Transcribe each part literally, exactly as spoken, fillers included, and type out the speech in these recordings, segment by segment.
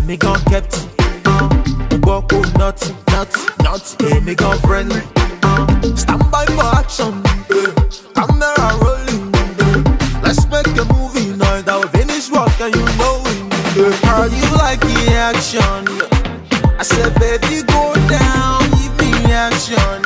me gon' kept it. Walk oh naughty, naughty, naughty, hey, me gon' friendly. Stand by for action, eh. Camera rolling, eh. Let's make a movie now that we finish work and you know it. eh. Heard you like the action. I said baby go down, give me action.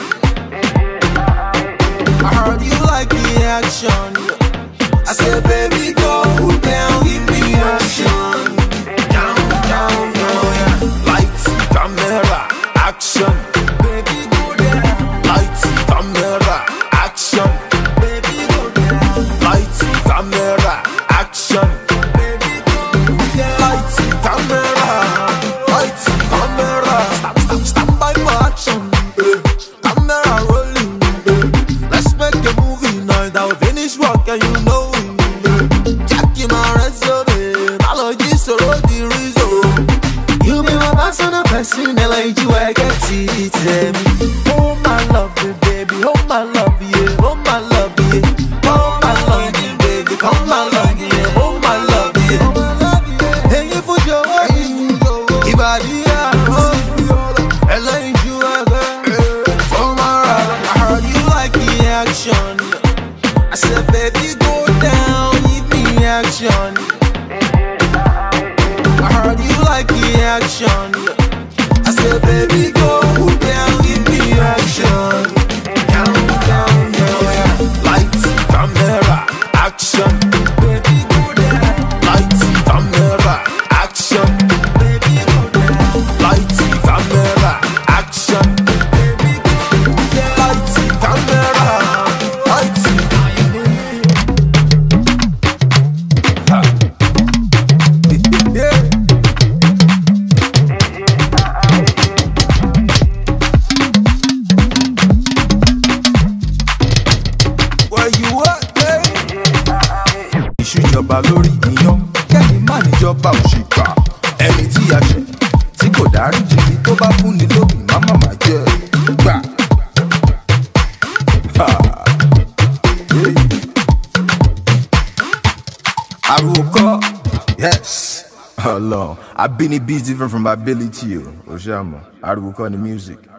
I heard you like the action. I said baby go down, give me action. Down, down, down, yeah. Lights, camera, action. Baby go down. Lights, camera, action. Baby go down. Lights, camera, action. Baby go down. Lights, camera, lights, camera. Stop, stop, stand by for action. eh. Camera rolling. eh. Let's make a movie now that we finish work and you know it. eh. Jackie my resume, Mallogy so the reason. You be my personal person, I like you, I get it. eh. Oh my love, baby, oh my love, yeah, oh my love, yeah, oh my love, yeah, baby, come my love, yeah, oh my love, yeah. Hey, you for your Ibadi, I like you, I for my ride. I heard you like the action. I said, baby, go down, give me action. I heard you like the action. I said, baby, go down, give me action. Down, down, down, yeah. Lights, camera, action. Baby, go down. Lights, camera, action. Baby, go down. Lights, camera, action. Baby, go down. Lights, camera, lights. Ha. Yeah. Where you at, baby? Ìṣèjọba lórí iyán kẹ́ni má níjọba òṣìkà. Ẹni tí a ṣẹ̀ tí kò dáríjì ni tó bá fún ni lóbì má má má jẹ gbà. Ha. Yeah. Àròkọ, yes. Ọlọ́run, Abínibí is different from ability o. Oṣù àmọ́, àròkọ ni music.